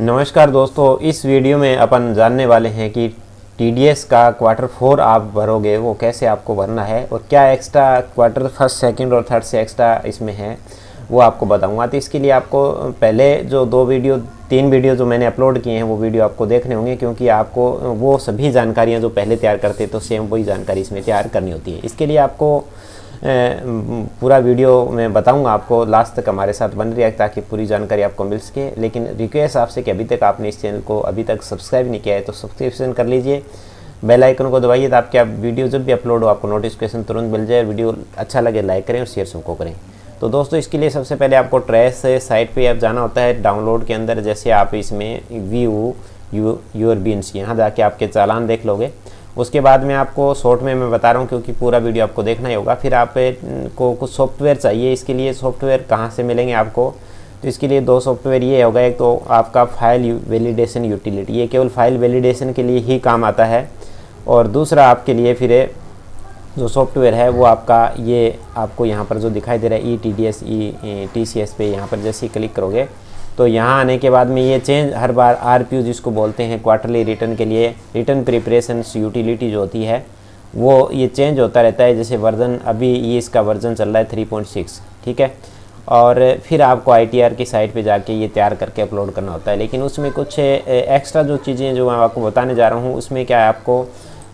नमस्कार दोस्तों, इस वीडियो में अपन जानने वाले हैं कि टीडीएस का क्वार्टर 4 आप भरोगे वो कैसे आपको भरना है और क्या एक्स्ट्रा क्वार्टर फर्स्ट सेकंड और थर्ड से एक्स्ट्रा इसमें है वो आपको बताऊंगा। तो इसके लिए आपको पहले जो तीन वीडियो जो मैंने अपलोड किए हैं वो वीडियो आपको देखने होंगे, क्योंकि आपको वो सभी जानकारियाँ जो पहले तैयार करते तो सेम वही जानकारी इसमें तैयार करनी होती है। इसके लिए आपको पूरा वीडियो मैं बताऊंगा, आपको लास्ट तक हमारे साथ बन रही है ताकि पूरी जानकारी आपको मिल सके। लेकिन रिक्वेस्ट आपसे कि अभी तक आपने इस चैनल को अभी तक सब्सक्राइब नहीं किया है तो सब्सक्रिप्शन कर लीजिए, बेल आइकन को दबाइए ताकि आप वीडियो जब भी अपलोड हो आपको नोटिफिकेशन तुरंत मिल जाए। वीडियो अच्छा लगे लाइक करें और शेयर सबको करें। तो दोस्तों इसके लिए सबसे पहले आपको ट्रेस साइट पे आप जाना होता है। डाउनलोड के अंदर जैसे आप इसमें व्यू योर बिन्स यहाँ जाके आपके चालान देख लोगे। उसके बाद में आपको शॉर्ट में मैं बता रहा हूँ क्योंकि पूरा वीडियो आपको देखना ही होगा। फिर आप को कुछ सॉफ्टवेयर चाहिए। इसके लिए सॉफ्टवेयर कहाँ से मिलेंगे आपको, तो इसके लिए दो सॉफ्टवेयर ये होगा। एक तो आपका फाइल वैलिडेशन यूटिलिटी, ये केवल फाइल वैलिडेशन के लिए ही काम आता है। और दूसरा आपके लिए फिर जो सॉफ्टवेयर है वो आपका ये आपको यहाँ पर जो दिखाई दे रहा है ETDS TCS पे यहाँ पर जैसे ही क्लिक करोगे तो यहाँ आने के बाद में ये चेंज हर बार RPU जिसको बोलते हैं क्वार्टरली रिटर्न के लिए रिटर्न प्रिपरेशन यूटिलिटी जो होती है वो ये चेंज होता रहता है। जैसे वर्जन अभी ये इसका वर्जन चल रहा है 3.6, ठीक है। और फिर आपको ITR की साइट पे जाके ये तैयार करके अपलोड करना होता है। लेकिन उसमें कुछ एक्स्ट्रा जो चीज़ें जो मैं आपको बताने जा रहा हूँ उसमें क्या है, आपको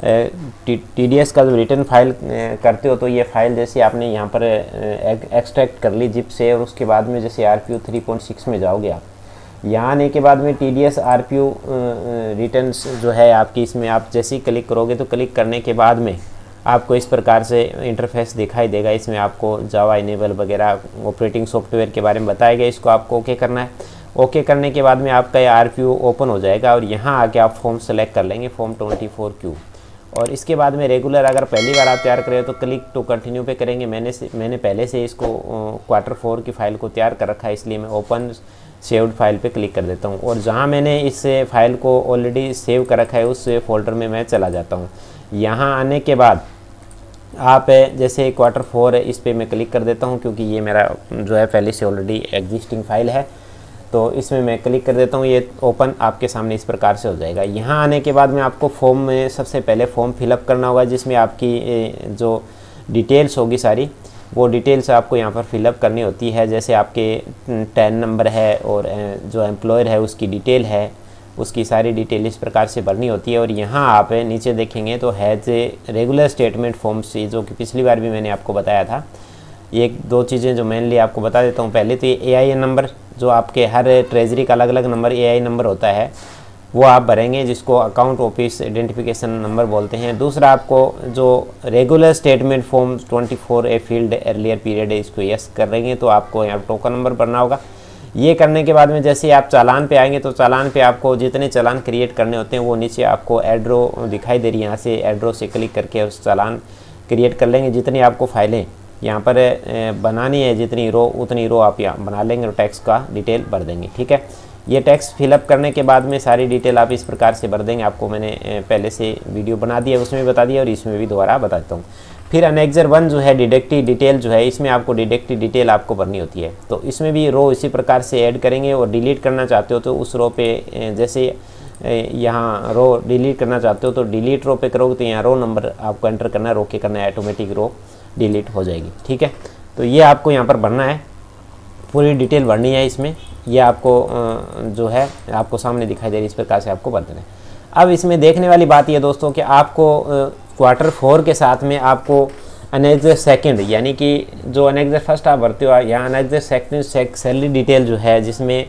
TDS का जो रिटर्न फाइल करते हो तो ये फाइल जैसे आपने यहाँ पर एक्सट्रैक्ट कर ली जिप से, और उसके बाद में जैसे RPU 3.6 में जाओगे आप, यहाँ आने के बाद में TDS RPU रिटर्न्स जो है आपकी, इसमें आप जैसे ही क्लिक करोगे तो क्लिक करने के बाद में आपको इस प्रकार से इंटरफेस दिखाई देगा। इसमें आपको जावा इनेबल वगैरह ऑपरेटिंग सॉफ्टवेयर के बारे में बताया गया। इसको आपको ओके करना है। ओके करने के बाद में आपका ये RPU ओपन हो जाएगा और यहाँ आके आप फॉर्म सेलेक्ट कर लेंगे, फॉर्म 24Q। और इसके बाद में रेगुलर अगर पहली बार आप तैयार करें तो क्लिक टू कंटिन्यू पे करेंगे। मैंने पहले से इसको क्वार्टर 4 की फ़ाइल को तैयार कर रखा है, इसलिए मैं ओपन सेव्ड फाइल पे क्लिक कर देता हूँ। और जहाँ मैंने इस फाइल को ऑलरेडी सेव कर रखा है उस फोल्डर में मैं चला जाता हूँ। यहाँ आने के बाद आप जैसे क्वार्टर 4 है इस पर मैं क्लिक कर देता हूँ, क्योंकि ये मेरा जो है पहले से ऑलरेडी एग्जिस्टिंग फाइल है तो इसमें मैं क्लिक कर देता हूँ। ये ओपन आपके सामने इस प्रकार से हो जाएगा। यहाँ आने के बाद में आपको फॉर्म में सबसे पहले फॉर्म फिलअप करना होगा, जिसमें आपकी जो डिटेल्स होगी सारी वो डिटेल्स आपको यहाँ पर फिलअप करनी होती है। जैसे आपके टैन नंबर है और जो एम्प्लॉयर है उसकी डिटेल है, उसकी सारी डिटेल इस प्रकार से भरनी होती है। और यहाँ आप नीचे देखेंगे तो has a regular statement form C, जो कि पिछली बार भी मैंने आपको बताया था। एक दो चीज़ें जो मेनली आपको बता देता हूँ। पहले तो ये AIN नंबर, जो आपके हर ट्रेजरी का अलग अलग नंबर AI नंबर होता है वो आप भरेंगे, जिसको अकाउंट ऑफिस आइडेंटिफिकेशन नंबर बोलते हैं। दूसरा आपको जो regular statement form 24A field earlier period है इसको यस करेंगे तो आपको यहाँ टोकन नंबर भरना होगा। ये करने के बाद में जैसे आप चालान पे आएंगे तो चालान पे आपको जितने चालान क्रिएट करने होते हैं वो नीचे आपको एड्रो दिखाई दे रही है। यहाँ से एड्रो से क्लिक करके उस चालान क्रिएट कर लेंगे। जितनी आपको फाइलें यहाँ पर बनानी है, जितनी रो उतनी रो आप यहाँ बना लेंगे और टैक्स का डिटेल भर देंगे, ठीक है। ये टैक्स फिलअप करने के बाद में सारी डिटेल आप इस प्रकार से भर देंगे। आपको मैंने पहले से वीडियो बना दिया, उसमें भी बता दिया और इसमें भी दोबारा बता देता हूँ। फिर अनेक्जर 1 जो है डिडक्टिव डिटेल जो है, इसमें आपको डिडक्टिव डिटेल आपको भरनी होती है। तो इसमें भी रो इसी प्रकार से ऐड करेंगे। और डिलीट करना चाहते हो तो उस रो पे जैसे यहाँ रो डिलीट करना चाहते हो तो डिलीट रो पे करोगे तो यहाँ रो नंबर आपको एंटर करना है, रो के करना है, ऑटोमेटिक रो डिलीट हो जाएगी, ठीक है। तो ये आपको यहाँ पर भरना है, पूरी डिटेल भरनी है इसमें। ये आपको जो है आपको सामने दिखाई दे रही है, इस प्रकार से आपको भर देना है। अब इसमें देखने वाली बात ये दोस्तों कि आपको क्वार्टर 4 के साथ में आपको अनेक्जर सेकंड, यानी कि जो अनेक्जर फर्स्ट आप भरते हो, यहाँ अनेक्जर सेकंड सैलरी डिटेल जो है, जिसमें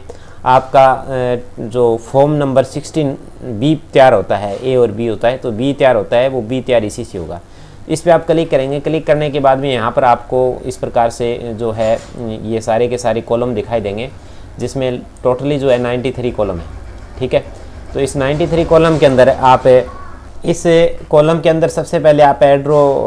आपका जो फॉर्म नंबर 16B तैयार होता है, A और B होता है, तो B तैयार होता है, वो B तैयार इसी से होगा। इस पर आप क्लिक करेंगे। क्लिक करने के बाद में यहाँ पर आपको इस प्रकार से जो है ये सारे के सारे कॉलम दिखाई देंगे, जिसमें टोटली जो है 93 कॉलम है, ठीक है। तो इस 93 कॉलम के अंदर आप इस कॉलम के अंदर सबसे पहले आप ऐड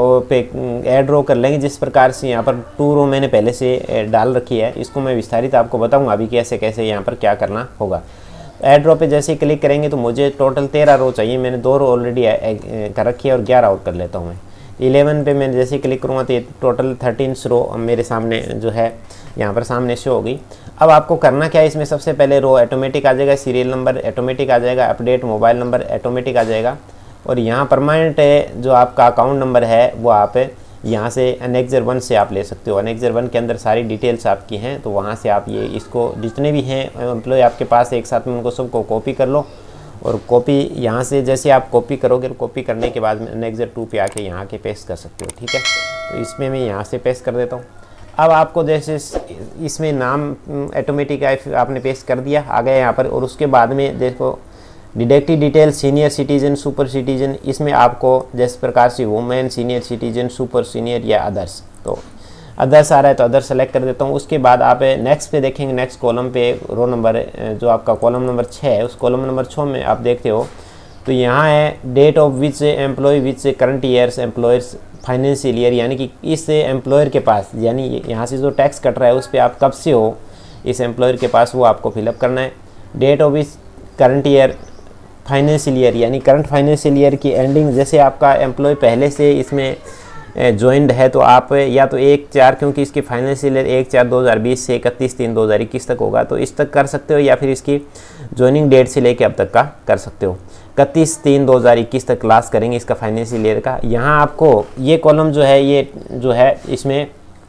रो कर लेंगे। जिस प्रकार से यहाँ पर 2 रो मैंने पहले से डाल रखी है, इसको मैं विस्तारित आपको बताऊँगा अभी कैसे कैसे यहाँ पर क्या करना होगा। ऐड रो पे जैसे ही क्लिक करेंगे तो मुझे टोटल 13 रो चाहिए। मैंने 2 रो ऑलरेडी कर रखी है और 11 और कर लेता हूँ मैं। 11 पे मैं जैसे क्लिक करूँगा तो ये टोटल 13 रो मेरे सामने जो है यहाँ पर सामने शो होगी। अब आपको करना क्या है, इसमें सबसे पहले रो ऑटोमेटिक आ जाएगा, सीरियल नंबर ऑटोमेटिक आ जाएगा, अपडेट मोबाइल नंबर ऑटोमेटिक आ जाएगा, और यहाँ परमानेंट जो आपका अकाउंट नंबर है वो आप यहाँ से एनेक्जर 1 से आप ले सकते हो। एनेक्जर 1 के अंदर सारी डिटेल्स आपकी हैं, तो वहाँ से आप ये इसको जितने भी हैं एम्प्लॉय आपके पास एक साथ में उनको सबको कॉपी कर लो, और कॉपी यहाँ से जैसे आप कॉपी करोगे, कॉपी करने के बाद में एनेक्जर 2 पे आके यहाँ के पेस्ट कर सकते हो। ठीक है, तो इसमें मैं यहाँ से पेस्ट कर देता हूँ। अब आपको जैसे इसमें नाम ऑटोमेटिक आपने पेस्ट कर दिया, आ गया यहाँ पर, और उसके बाद में देखो deductive detail senior citizen super citizen, इसमें आपको जिस प्रकार से women senior citizen super senior या अदर्स, तो अदर्स आ रहा है तो अदर्स सेलेक्ट कर देता हूँ। उसके बाद आप नेक्स्ट पे देखेंगे, नेक्स्ट कॉलम पे रो नंबर जो आपका कॉलम नंबर 6 है, उस कॉलम नंबर 6 में आप देखते हो तो यहाँ है date of which employ which current years employers financial year, यानी कि इस एम्प्लॉयर के पास, यानी यहाँ से जो टैक्स कट रहा है उस पर आप कब से हो इस एम्प्लॉयर के पास, वो आपको फिलअप करना है। Date of which current year financial year, यानी करंट फाइनेंशियल ईयर की एंडिंग, जैसे आपका एम्प्लॉय पहले से इसमें ज्वाइंड है तो आप या तो 1/4, क्योंकि इसकी फाइनेंशियल ईयर 1/4/2020 से 31/3/2021 तक होगा, तो इस तक कर सकते हो, या फिर इसकी ज्वाइनिंग डेट से लेके अब तक का कर सकते हो। 31/3/2021 तक लास्ट करेंगे इसका फाइनेंशियल ईयर का। यहाँ आपको ये कॉलम जो है, ये जो है इसमें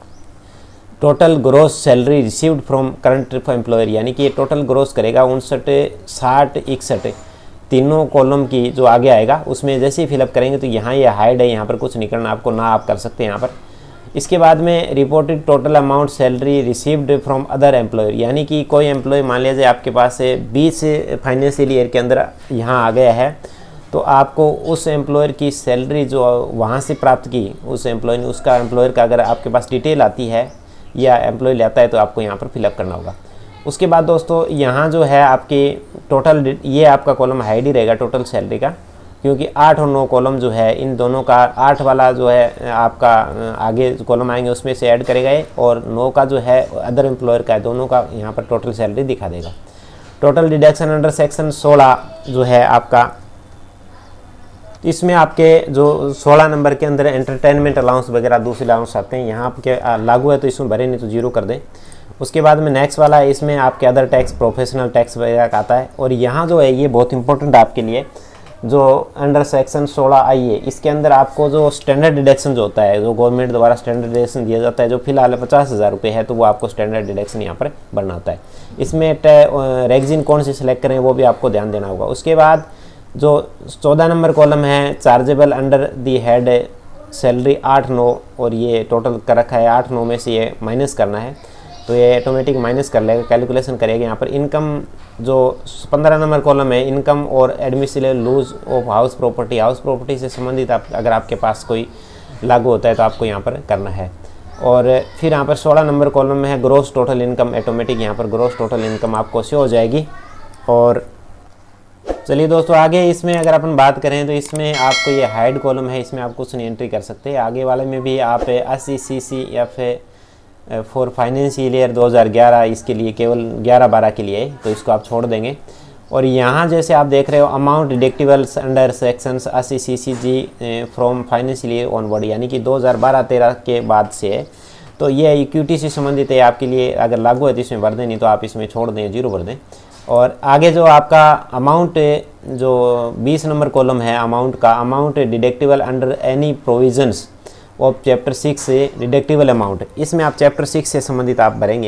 total gross salary received from current employer, यानी कि ये टोटल ग्रोस करेगा 59, 60, 61 तीनों कॉलम की जो आगे आएगा उसमें जैसे ही फिलअप करेंगे तो यहाँ ये हाइड है, यहाँ पर कुछ नहीं करना आपको, ना आप कर सकते हैं यहाँ पर। इसके बाद में reported total amount salary received from other employer, यानी कि कोई एम्प्लॉय मान लीजिए आपके पास 20 फाइनेंशियल ईयर के अंदर यहाँ आ गया है, तो आपको उस एम्प्लॉयर की सैलरी जो वहाँ से प्राप्त की उस एम्प्लॉय ने, उसका एम्प्लॉयर का अगर आपके पास डिटेल आती है या एम्प्लॉय लेता है तो आपको यहाँ पर फिलअप करना होगा। उसके बाद दोस्तों यहाँ जो है आपकी टोटल, ये आपका कॉलम हाइड ही रहेगा टोटल सैलरी का, क्योंकि 8 और 9 कॉलम जो है इन दोनों का 8 वाला जो है आपका आगे कॉलम आएंगे उसमें से ऐड करेगा ये, और 9 का जो है अदर एम्प्लॉयर का है, दोनों का यहाँ पर टोटल सैलरी दिखा देगा। टोटल डिडक्शन अंडर सेक्शन 16 जो है आपका, इसमें आपके जो 16 नंबर के अंदर एंटरटेनमेंट अलाउंस वगैरह दूसरे अलाउंस आते हैं, यहाँ आपके लागू है तो इसमें भरे, नहीं तो 0 कर दें। उसके बाद में नेक्स्ट वाला है, इसमें आपके अदर टैक्स प्रोफेशनल टैक्स वगैरह का आता है, और यहाँ जो है ये बहुत इंपॉर्टेंट आपके लिए, जो अंडर सेक्शन 16 है इसके अंदर आपको जो स्टैंडर्ड डिडक्शन जो होता है, जो गवर्नमेंट द्वारा स्टैंडर्ड डिडक्शन दिया जाता है, जो फिलहाल 50,000 रुपये है, तो वो आपको स्टैंडर्ड डिडक्शन यहाँ पर भरना होता है। इसमें रेगजिन कौन सी सिलेक्ट करें वो भी आपको ध्यान देना होगा। उसके बाद जो 14 नंबर कॉलम है, chargeable under the head salary 8-9, और ये टोटल कर रखा है 8-9 में से ये माइनस करना है, तो ये ऑटोमेटिक माइनस कर लेगा, कैलकुलेशन करेगा। यहाँ पर इनकम जो 15 नंबर कॉलम है, इनकम और admissible loss of house property, house property से संबंधित अगर आपके पास कोई लागू होता है तो आपको यहाँ पर करना है। और फिर यहाँ पर 16 नंबर कॉलम में है ग्रॉस टोटल इनकम, ऑटोमेटिक यहाँ पर ग्रॉस टोटल इनकम आपको शो हो जाएगी। और चलिए दोस्तों आगे इसमें अगर अपन बात करें तो इसमें आपको ये हाइड कॉलम है, इसमें आप कुछ नहीं एंट्री कर सकते। आगे वाले में भी आप 80 CCF फॉर फाइनेंशियल ईयर 2011 इसके लिए केवल 11-12 के लिए, तो इसको आप छोड़ देंगे। और यहाँ जैसे आप देख रहे हो amount deductibles under sections 80 CCG from financial year onward, यानी कि 2012-13 के बाद से है, तो ये इक्विटी से संबंधित है आपके लिए, अगर लागू है तो इसमें भर दें, नहीं तो आप इसमें छोड़ दें, 0 भर दें। और आगे जो आपका अमाउंट जो 20 नंबर कॉलम है अमाउंट का, amount deductible under any provisions of chapter 6 से डिडक्टिबल अमाउंट, इसमें आप चैप्टर 6 से संबंधित आप भरेंगे।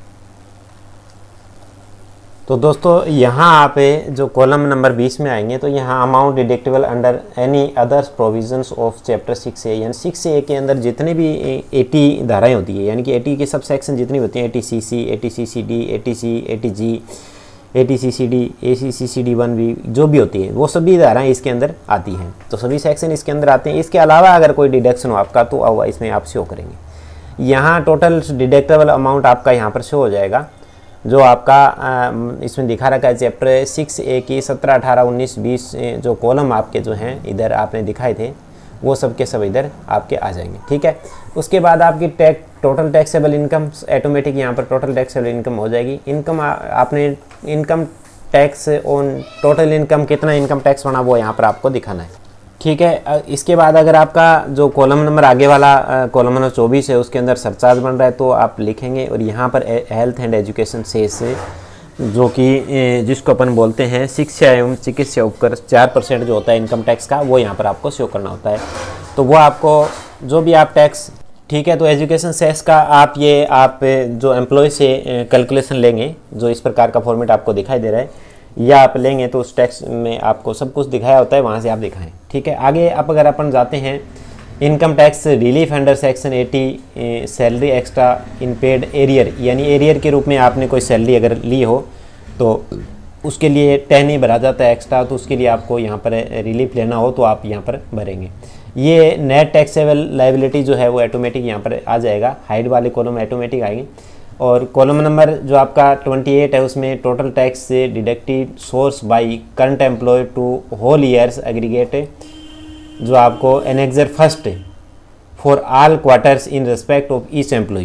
तो दोस्तों यहाँ आप जो कॉलम नंबर 20 में आएंगे तो यहाँ amount deductible under any others provisions of chapter 6A, यानी 6A के अंदर जितने भी 80 धाराएं होती है, यानी कि 80 के सब सेक्शन जितनी होती हैं, 80CC, 80CCD, 80C, 80G, 80CCD, ACCCD1 भी जो भी होती है वो सभी धाराएं इसके अंदर आती हैं, तो सभी सेक्शन इसके अंदर आते हैं। इसके अलावा अगर कोई डिडक्शन हो आपका तो अब इसमें आप शो करेंगे। यहाँ टोटल डिडक्टेबल अमाउंट आपका यहाँ पर शो हो जाएगा, जो आपका इसमें दिखा रखा है चैप्टर 6A की 17, 18, 19, 20 जो कॉलम आपके जो हैं इधर आपने दिखाए थे वो सब के सब इधर आपके आ जाएंगे। ठीक है, उसके बाद आपकी टोटल टैक्सेबल इनकम ऑटोमेटिक यहाँ पर टोटल टैक्सेबल इनकम हो जाएगी। इनकम आपने income tax on total income कितना इनकम टैक्स बना वो यहाँ पर आपको दिखाना है। ठीक है। इसके बाद अगर आपका जो कॉलम नंबर आगे वाला कॉलम नंबर 24 है उसके अंदर सरचार्ज बन रहा है तो आप लिखेंगे, और यहाँ पर हेल्थ एंड एजुकेशन से जो कि जिसको अपन बोलते हैं शिक्षा एवं चिकित्सा उपकर 4% जो होता है इनकम टैक्स का, वो यहाँ पर आपको शो करना होता है। तो वो आपको जो भी आप टैक्स, ठीक है। तो एजुकेशन सेस का आप जो एम्प्लॉय से कैलकुलेशन लेंगे, जो इस प्रकार का फॉर्मेट आपको दिखाई दे रहा है, या आप लेंगे तो उस टैक्स में आपको सब कुछ दिखाया होता है, वहाँ से आप दिखाएं, ठीक है। आगे आप अगर अपन जाते हैं income tax relief under section 80 salary extra in paid arrear, यानी एरियर के रूप में आपने कोई सैलरी अगर ली हो तो उसके लिए 10 ही भरा जाता है एक्स्ट्रा, तो उसके लिए आपको यहाँ पर रिलीफ लेना हो तो आप यहाँ पर भरेंगे। ये नेट टैक्सेबल लाइबिलिटी जो है वो ऑटोमेटिक यहाँ पर आ जाएगा, हाइड वाले कॉलम ऑटोमेटिक आएंगे। और कॉलम नंबर जो आपका 28 है उसमें टोटल टैक्स से deducted source by current employ to whole years aggregate, जो आपको annexure first for all quarters in respect of each employ.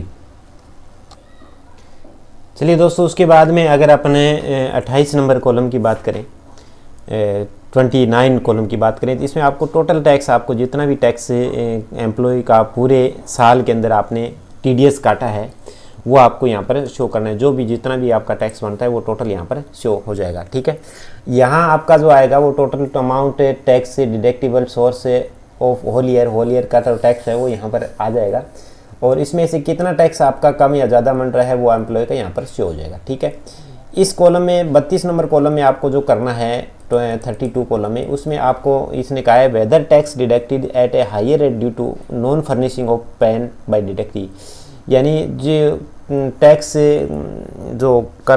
चलिए दोस्तों, उसके बाद में अगर अपने 28 नंबर कॉलम की बात करें, 29 कॉलम की बात करें, तो इसमें आपको टोटल टैक्स, आपको जितना भी टैक्स एम्प्लॉय का पूरे साल के अंदर आपने TDS काटा है वो आपको यहाँ पर शो करना है। जो भी जितना भी आपका टैक्स बनता है वो टोटल यहाँ पर शो हो जाएगा, ठीक है। यहाँ आपका जो आएगा वो टोटल अमाउंट टैक्स से deductible source of whole year का जो टैक्स है वो यहाँ पर आ जाएगा, और इसमें से कितना टैक्स आपका कम या ज़्यादा बन रहा है वो एम्प्लॉय का यहाँ पर शो हो जाएगा, ठीक है। इस कॉलम में 32 नंबर कॉलम में आपको जो करना है 32 कॉलम में, उसमें आपको इसने कहा है whether tax deducted at a higher rate due to non furnishing of PAN by deductee, यानी जो टैक्स जो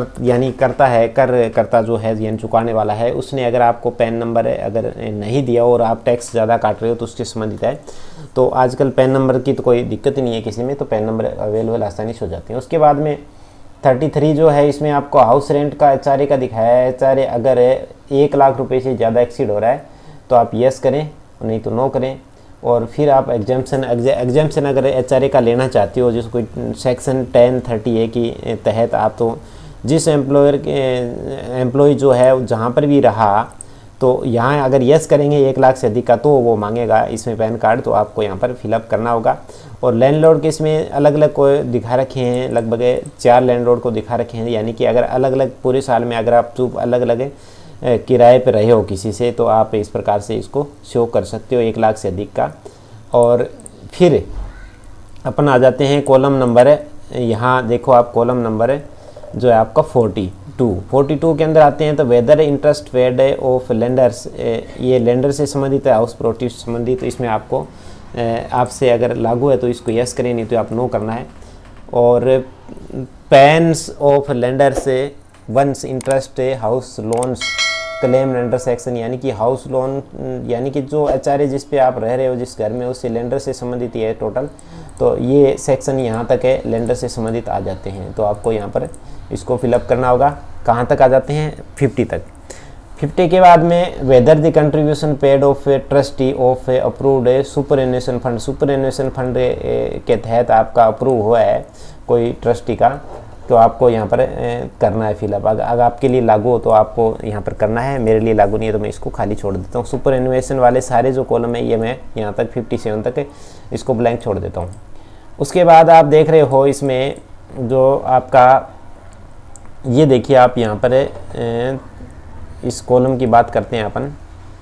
करता जो है यानी चुकाने वाला है, उसने अगर आपको पैन नंबर अगर नहीं दिया और आप टैक्स ज़्यादा काट रहे हो तो उससे संबंधित है। तो आजकल पैन नंबर की तो कोई दिक्कत ही नहीं है किसी में, तो पैन नंबर अवेलेबल आसानी से हो जाते हैं। उसके बाद में 33 जो है इसमें आपको हाउस रेंट का HRA का दिखाया है। HRA अगर 1 लाख रुपये से ज़्यादा एक्सीड हो रहा है तो आप यस करें, नहीं तो नो करें। और फिर आप एग्जाम्पशन अगर HRA का लेना चाहते हो, जिसको सेक्शन 1030A की तहत आप तो जिस एम्प्लॉय जो है जहाँ पर भी रहा, तो यहाँ अगर यस करेंगे 1 लाख से अधिक का तो वो मांगेगा इसमें पैन कार्ड, तो आपको यहाँ पर फिलअप करना होगा। और लैंडलॉर्ड के इसमें अलग अलग को दिखा रखे हैं, लगभग 4 लैंडलॉर्ड को दिखा रखे हैं, यानी कि अगर अलग अलग पूरे साल में अगर आप अलग अलग किराए पे रहे हो किसी से तो आप इस प्रकार से इसको शो कर सकते हो 1 लाख से अधिक का। और फिर अपन आ जाते हैं कॉलम नंबर, यहाँ देखो आप कॉलम नंबर जो है आपका 42 के अंदर आते हैं। तो whether interest paid of lenders, ये लेंडर से संबंधित है, हाउस प्रॉपर्टी से संबंधित, तो इसमें आपको आपसे अगर लागू है तो इसको यस करें, नहीं तो आप नो करना है। और पैन्स ऑफ लेंडर से once interest house loans claim lender section, यानी कि हाउस लोन यानी कि जो HRA जिस पे आप रह रहे हो जिस घर में, उससे लेंडर से संबंधित ये है टोटल, तो ये सेक्शन यहाँ तक है लेंडर से संबंधित आ जाते हैं। तो आपको यहाँ पर इसको फिलअप करना होगा। कहाँ तक आ जाते हैं? 50 तक। 50 के बाद में whether the contribution paid of trustee of approved superannuation fund, superannuation fund के तहत आपका अप्रूव हुआ है कोई ट्रस्टी का, तो आपको यहाँ पर करना है फिलअप। अगर आपके लिए लागू हो तो आपको यहाँ पर करना है, मेरे लिए लागू नहीं है तो मैं इसको खाली छोड़ देता हूँ। सुपरएन्युएशन वाले सारे जो कॉलम है ये मैं यहाँ तक 57 तक इसको ब्लैंक छोड़ देता हूँ। उसके बाद आप देख रहे हो इसमें जो आपका ये देखिए, आप यहाँ पर इस कॉलम की बात करते हैं अपन।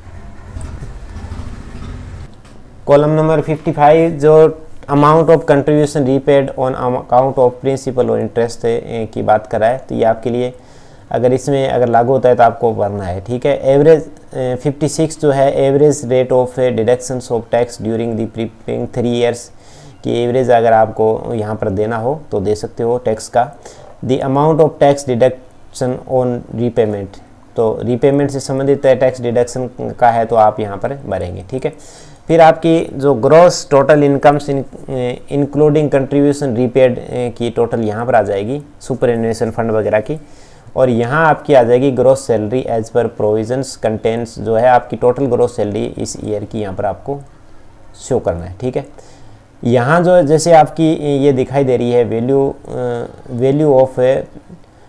कॉलम नंबर 55 जो amount of contribution repaid on account of principal और इंटरेस्ट की बात करा है, तो ये आपके लिए अगर इसमें अगर लागू होता है तो आपको भरना है, ठीक है। एवरेज 56 जो है average rate of deductions of tax during the prepaying 3 years की एवरेज अगर आपको यहाँ पर देना हो तो दे सकते हो टैक्स का। The amount of tax deduction on repayment, तो रीपेमेंट से संबंधित टैक्स डिडक्शन का है तो आप यहाँ पर भरेंगे, ठीक है। फिर आपकी जो gross total incomes including contribution repaid की टोटल यहाँ पर आ जाएगी सुपरएन्युएशन फंड वगैरह की, और यहाँ आपकी आ जाएगी gross salary as per provisions contents, जो है आपकी टोटल ग्रॉस सैलरी इस ईयर की यहाँ पर आपको शो करना है, ठीक है। यहाँ जो जैसे आपकी ये दिखाई दे रही है value of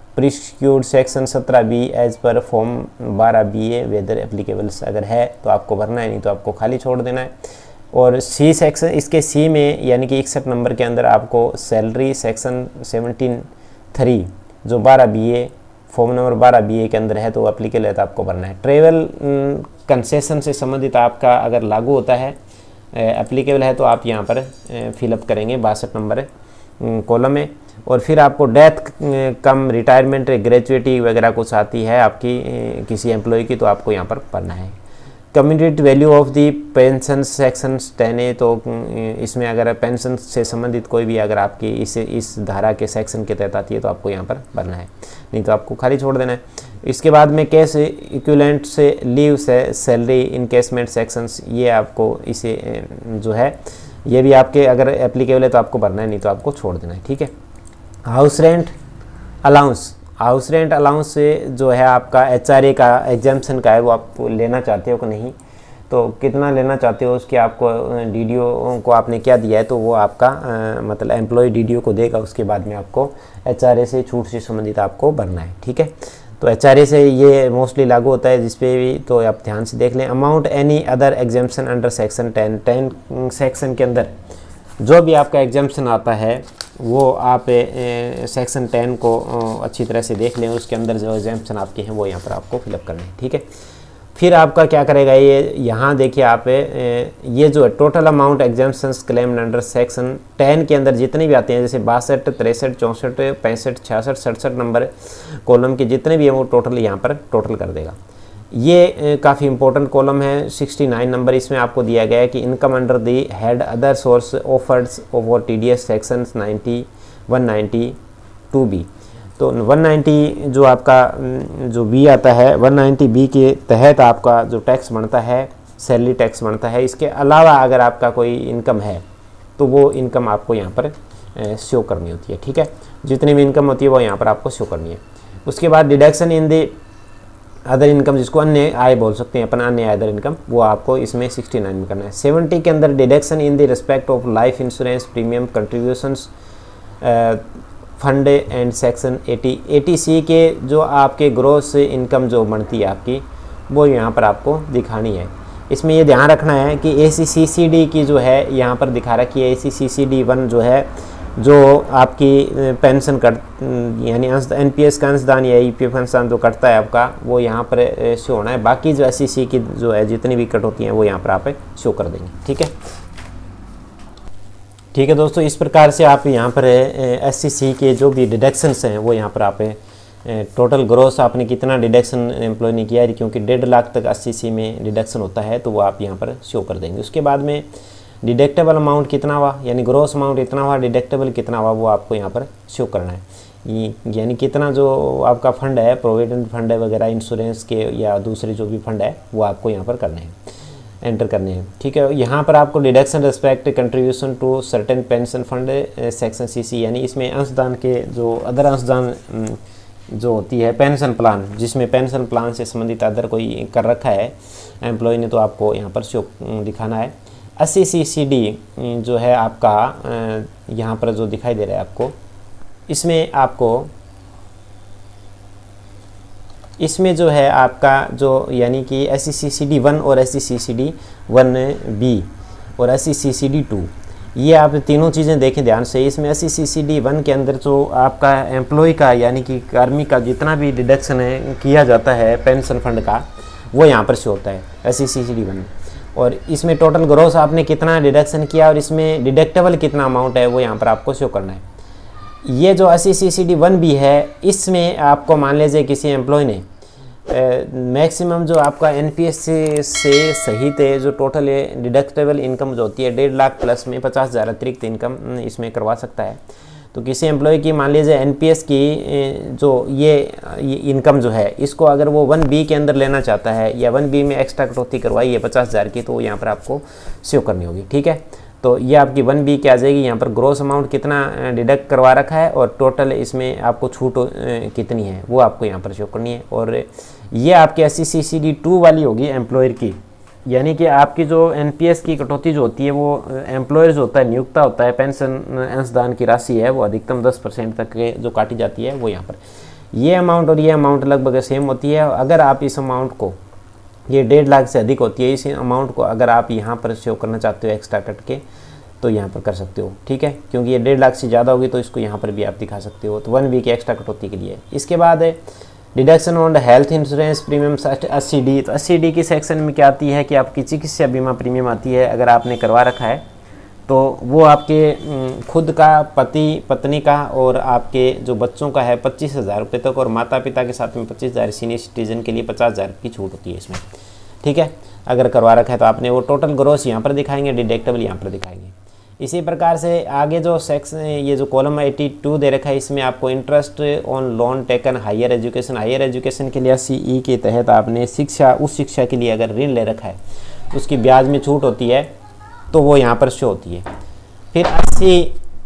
perquisites section 17B as per form 12BA whether applicables अगर है तो आपको भरना है, नहीं तो आपको खाली छोड़ देना है। और सी सेक्शन, इसके सी में यानी कि 61 नंबर के अंदर आपको सैलरी सेक्शन 17(3) जो 12BA फॉर्म नंबर 12BA के अंदर है तो एप्लीकेबल है तो आपको भरना है। ट्रेवल कंसेशन से संबंधित आपका अगर लागू होता है, एप्लीकेबल है तो आप यहाँ पर फिलअप करेंगे 62 नंबर कॉलम में। और फिर आपको डेथ कम रिटायरमेंट ग्रेजुएटी वगैरह कुछ आती है आपकी किसी एम्प्लॉय की तो आपको यहाँ पर भरना है। Community value of the pension section 10A, तो इसमें अगर पेंशन से संबंधित कोई भी अगर आपकी इस धारा के सेक्शन के तहत आती है तो आपको यहाँ पर भरना है, नहीं तो आपको खाली छोड़ देना है। इसके बाद में कैश इक्विवेलेंट से लीव से सैलरी इनकेसमेंट सेक्शंस, ये आपको इसे जो है ये भी आपके अगर एप्लीकेबल है तो आपको भरना है, नहीं तो आपको छोड़ देना है, ठीक है। House rent allowance, house rent allowance से जो है आपका HRA का एग्जाम्पशन का है, वो आप लेना चाहते हो कि नहीं, तो कितना लेना चाहते हो उसके आपको DDO को आपने क्या दिया है तो वो आपका मतलब एम्प्लॉय DDO को देगा, उसके बाद में आपको HRA से छूट से संबंधित आपको भरना है, ठीक है। तो HRA से ये मोस्टली लागू होता है जिस पे भी, तो आप ध्यान से देख लें। Amount any other exemption under section 10 section के अंदर जो भी आपका एग्जाम्पशन आता है वो आप सेक्शन 10 को अच्छी तरह से देख लें, उसके अंदर जो एग्जाम्पशन आपके हैं वो यहाँ पर आपको फिलअप करने हैं, ठीक है। फिर आपका क्या करेगा, ये यहाँ देखिए आप ये जो है total amount exemptions claimed under section 10 के अंदर जितने भी आते हैं, जैसे 62, 63, 64, 65, 66, 67 नंबर कॉलम के जितने भी हैं वो टोटल यहाँ पर टोटल कर देगा। ये काफ़ी इंपॉर्टेंट कॉलम है 69 नंबर, इसमें आपको दिया गया है कि income under the head other source offered over TDS section 192B, तो 190 जो आपका जो B आता है 190B के तहत आपका जो टैक्स बनता है सैलरी टैक्स बनता है। इसके अलावा अगर आपका कोई इनकम है तो वो इनकम आपको यहाँ पर शो करनी होती है, ठीक है। जितनी भी इनकम होती है वो यहाँ पर आपको शो करनी है। उसके बाद deduction in the other income, जिसको अन्य आय बोल सकते हैं अपन, अन्य अदर इनकम, वो आपको इसमें 69 में करना है। 70 के अंदर deduction in the respect of life insurance premium contributions fund and section 80C के जो आपके ग्रोस इनकम जो बनती है आपकी वो यहाँ पर आपको दिखानी है। इसमें ये ध्यान रखना है कि ACCCD की जो है यहाँ पर दिखा रखी है, ACCCD 1 जो है जो आपकी पेंशन कर यानी NPS का अंशदान या EPF अंशदान जो कटता है आपका वो यहाँ पर शो होना है। बाकी जो SCC की जो है जितनी भी कट होती हैं वो यहाँ पर आप शो कर देंगे, ठीक है। ठीक है दोस्तों, इस प्रकार से आप यहाँ पर SCC के जो भी डिडक्शंस हैं वो यहाँ पर आप टोटल ग्रोस आपने कितना डिडक्शन एम्प्लॉय ने किया है, क्योंकि 1.5 लाख तक SCC में डिडक्शन होता है तो वो आप यहाँ पर शो कर देंगे। उसके बाद में डिडक्टेबल अमाउंट कितना हुआ, यानी ग्रोस अमाउंट इतना हुआ, डिडक्टेबल कितना हुआ, वो आपको यहाँ पर शो करना है। यानी कितना जो आपका फंड है, प्रोविडेंट फंड है वगैरह, इंश्योरेंस के या दूसरे जो भी फंड है वो आपको यहाँ पर करने हैं, एंटर करने हैं, ठीक है। यहाँ पर आपको deduction respect contribution to certain pension fund section CC, यानी इसमें अंशदान के जो अदर अंशदान जो होती है पेंशन प्लान, जिसमें पेंशन प्लान से संबंधित अदर कोई कर रखा है एम्प्लॉय ने, तो आपको यहाँ पर शो दिखाना है। SCCD जो है आपका यहाँ पर जो दिखाई दे रहा है आपको, इसमें जो है आपका जो यानी कि SCCD 1 और SCCD 1B और SCCD 2, ये आप तीनों चीज़ें देखें ध्यान से। इसमें SCCD 1 के अंदर जो आपका एम्प्लॉय का यानी कि कर्मी का जितना भी डिडक्शन है किया जाता है पेंशन फंड का वो यहाँ पर शो होता है SCCD 1, और इसमें टोटल ग्रोस आपने कितना डिडक्शन किया और इसमें डिडक्टेबल कितना अमाउंट है वो यहाँ पर आपको शो करना है। ये जो SCCD 1B है इसमें आपको मान लीजिए किसी एम्प्लॉय ने मैक्सिमम जो आपका NPS से सहित है जो टोटल डिडक्टेबल इनकम जो होती है 1.5 लाख प्लस में 50,000 अतिरिक्त इनकम इसमें करवा सकता है। तो किसी एम्प्लॉय की मान लीजिए NPS की जो ये इनकम जो है इसको अगर वो 1B के अंदर लेना चाहता है या 1B में एक्स्ट्रा कटौती करवाई है 50,000 की, तो यहाँ पर आपको शो करनी होगी, ठीक है। तो ये आपकी 1B क्या आ जाएगी, यहाँ पर ग्रोस अमाउंट कितना डिडक्ट करवा रखा है और टोटल इसमें आपको छूट कितनी है वो आपको यहाँ पर शो करनी है। और ये आपके SCCD 2 वाली होगी एम्प्लॉयर की, यानी कि आपकी जो NPS की कटौती जो होती है वो एम्प्लॉयर जो होता है नियुक्ता होता है पेंशन अंशदान की राशि है वो अधिकतम 10% तक जो काटी जाती है वो यहाँ पर। ये अमाउंट और ये अमाउंट लगभग सेम होती है। अगर आप इस अमाउंट को, ये 1.5 लाख से अधिक होती है, इस अमाउंट को अगर आप यहाँ पर शो करना चाहते हो एक्स्ट्रा कट के तो यहाँ पर कर सकते हो, ठीक है, क्योंकि ये 1.5 लाख से ज़्यादा होगी तो इसको यहाँ पर भी आप दिखा सकते हो। तो 1 वीक एक्स्ट्रा कटौती के लिए। इसके बाद है deduction on health insurance premium 80D। तो 80D की सेक्शन में क्या आती है कि आपकी चिकित्सा बीमा प्रीमियम आती है। अगर आपने करवा रखा है तो वो आपके खुद का, पति पत्नी का और आपके जो बच्चों का है 25,000 रुपये तक, और माता पिता के साथ में 25,000, सीनियर सिटीजन के लिए 50,000 की छूट होती है इसमें, ठीक है। अगर करवा रखा है तो आपने वो टोटल ग्रोस यहाँ पर दिखाएंगे, डिडक्टेबल यहाँ पर दिखाएंगे। इसी प्रकार से आगे जो सेक्शन, ये जो कॉलम 82 दे रखा है, इसमें आपको interest on loan taken higher education, higher education के लिए 80E के तहत आपने शिक्षा, उस शिक्षा के लिए अगर ऋण ले रखा है तो उसकी ब्याज में छूट होती है, तो वो यहाँ पर शो होती है। फिर 80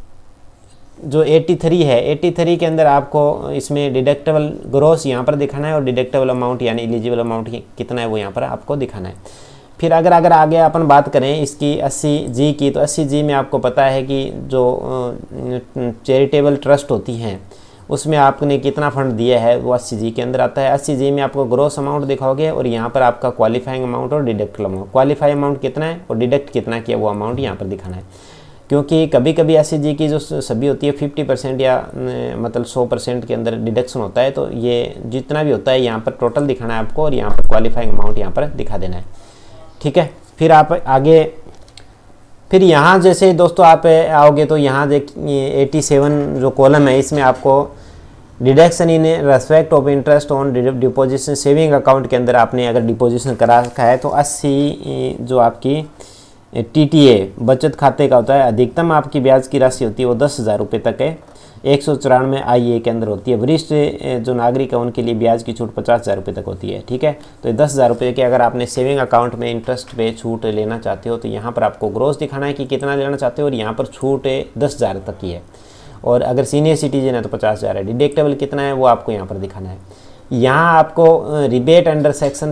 जो 83 है, 83 के अंदर आपको इसमें डिडक्टेबल ग्रोस यहाँ पर दिखाना है और डिडक्टेबल अमाउंट यानी एलिजिबल अमाउंट कितना है वो यहाँ पर आपको दिखाना है। फिर अगर आगे अपन बात करें इसकी 80G की, तो 80G में आपको पता है कि जो चैरिटेबल ट्रस्ट होती हैं उसमें आपने कितना फंड दिया है वो 80G के अंदर आता है। 80G में आपको ग्रोस अमाउंट दिखाओगे और यहाँ पर आपका क्वालिफाइंग अमाउंट और डिडक्टेबल अमाउंट, क्वालिफाई अमाउंट कितना है और डिडक्ट कितना किया वो अमाउंट यहाँ पर दिखाना है। क्योंकि कभी कभी 80G की जो सभी होती है 50% या मतलब 100% के अंदर डिडक्शन होता है, तो ये जितना भी होता है यहाँ पर टोटल दिखाना है आपको और यहाँ पर क्वालिफाइंग अमाउंट यहाँ पर दिखा देना है, ठीक है। फिर आप आगे, फिर यहाँ जैसे दोस्तों आप आओगे तो यहाँ देखिए 87 जो कॉलम है इसमें आपको deduction in respect of interest on deposition saving account के अंदर आपने अगर डिपोजिशन करा रखा है तो 80 जो आपकी TTA बचत खाते का होता है, अधिकतम आपकी ब्याज की राशि होती है वो 10,000 रुपये तक है। 194 IA के अंदर होती है। वरिष्ठ जो नागरिक है उनके लिए ब्याज की छूट 50,000 रुपये तक होती है, ठीक है। तो 10,000 रुपये के अगर आपने सेविंग अकाउंट में इंटरेस्ट पे छूट लेना चाहते हो तो यहाँ पर आपको ग्रोस दिखाना है कि कितना लेना चाहते हो, और यहाँ पर छूट 10,000 तक की है, और अगर सीनियर सिटीजन है तो 50,000 है। डिडक्टेबल कितना है वो आपको यहाँ पर दिखाना है। यहाँ आपको rebate under section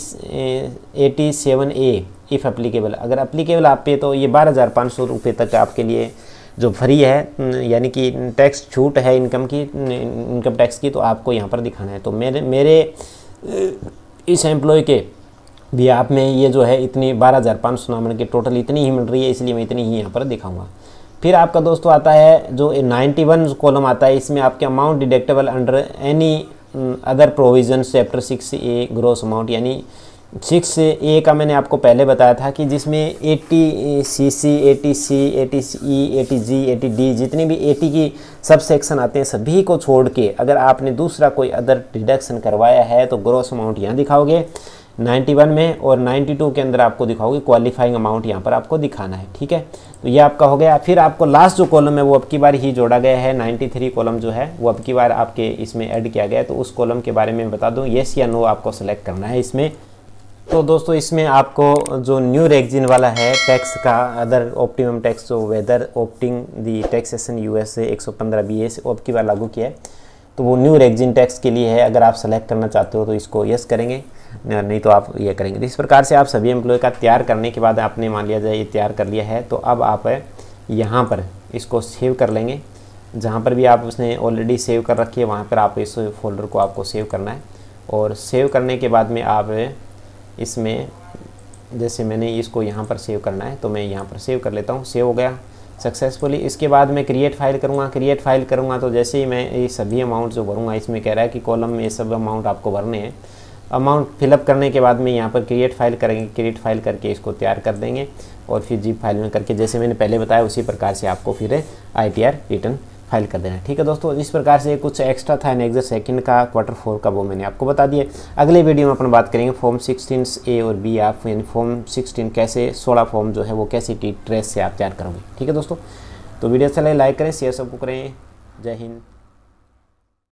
87A if applicable, अगर एप्लीकेबल आप पे तो ये 12,500 रुपये तक आपके लिए जो फ्री है, यानी कि टैक्स छूट है इनकम टैक्स की, तो आपको यहाँ पर दिखाना है। तो मेरे इस एम्प्लॉय के भी आप में ये जो है इतनी 12,500 नाम के टोटल इतनी ही मिल रही है, इसलिए मैं इतनी ही यहाँ पर दिखाऊंगा। फिर आपका दोस्तों आता है जो 91 कॉलम आता है, इसमें आपके amount deductible under any other provision chapter 6A gross amount, यानी 6A का मैंने आपको पहले बताया था कि जिसमें 80CC, 80C, 80E, 80G, 80D जितनी भी 80 की सब सेक्शन आते हैं सभी को छोड़ के अगर आपने दूसरा कोई अदर डिडक्शन करवाया है तो ग्रोस अमाउंट यहाँ दिखाओगे 91 में, और 92 के अंदर आपको दिखाओगे क्वालिफाइंग अमाउंट यहाँ पर आपको दिखाना है, ठीक है। तो ये आपका हो गया। फिर आपको लास्ट जो कॉलम है वो अब की बार ही जोड़ा गया है, 93 कॉलम जो है वो अब की बार आपके इसमें ऐड किया गया है। तो उस कॉलम के बारे में बता दूँ, येस या नो आपको सेलेक्ट करना है इसमें। तो दोस्तों इसमें आपको जो न्यू रेगजिन वाला है टैक्स का, अदर ऑप्टिमम टैक्स जो whether opting the taxation USA 115BA से अब की बार लागू किया है, तो वो न्यू रेगजिन टैक्स के लिए है। अगर आप सेलेक्ट करना चाहते हो तो इसको यस करेंगे, नहीं तो आप ये करेंगे। तो इस प्रकार से आप सभी एम्प्लॉय का तैयार करने के बाद आपने मान लिया जाए ये तैयार कर लिया है, तो अब आप यहाँ पर इसको सेव कर लेंगे। जहाँ पर भी आप उसने ऑलरेडी सेव कर रखी है वहाँ पर आप इस फोल्डर को आपको सेव करना है, और सेव करने के बाद में आप इसमें जैसे मैंने इसको यहाँ पर सेव करना है तो मैं यहाँ पर सेव कर लेता हूँ। सेव हो गया सक्सेसफुली। इसके बाद मैं क्रिएट फाइल करूँगा। क्रिएट फाइल करूँगा तो जैसे ही मैं ये सभी अमाउंट जो भरूँगा, इसमें कह रहा है कि कॉलम में ये सब अमाउंट आपको भरने हैं। अमाउंट फिलअप करने के बाद में यहाँ पर क्रिएट फाइल करेंगे, क्रिएट फाइल करके इसको तैयार कर देंगे, और फिर जिप फाइल में करके जैसे मैंने पहले बताया उसी प्रकार से आपको फिर ITR रिटर्न फाइल कर देना है, ठीक है दोस्तों। इस प्रकार से कुछ एक्स्ट्रा था एनेक्सर सेकंड का Q4 का, वो मैंने आपको बता दिया। अगले वीडियो में अपन बात करेंगे फॉर्म 16A और B आप यानी फॉर्म 16 कैसे 16 फॉर्म जो है वो कैसे ट्रेस से आप तैयार करोगे, ठीक है दोस्तों। तो वीडियो अच्छा लगे लाइक करें, शेयर सबको करें। जय हिंद।